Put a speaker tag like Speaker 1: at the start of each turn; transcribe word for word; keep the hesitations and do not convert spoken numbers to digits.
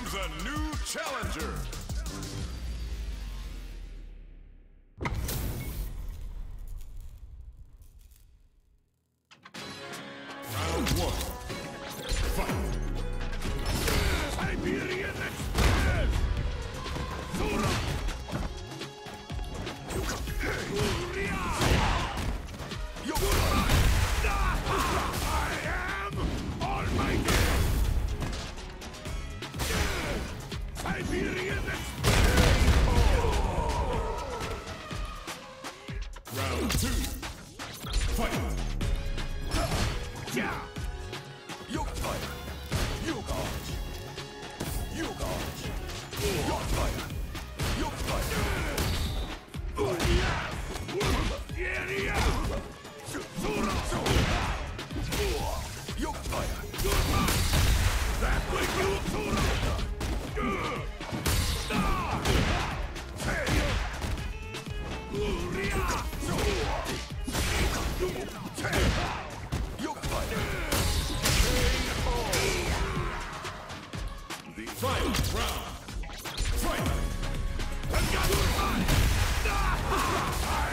Speaker 1: comes a new challenger. Round one. Fight. Siberian Express! Zora! I am almighty! Siberian Express! Round two. Fight! Yeah! You fight! You dodge! You dodge! You fight! You fight! Yeah, yeah! You fight! That way you Final round. Fight!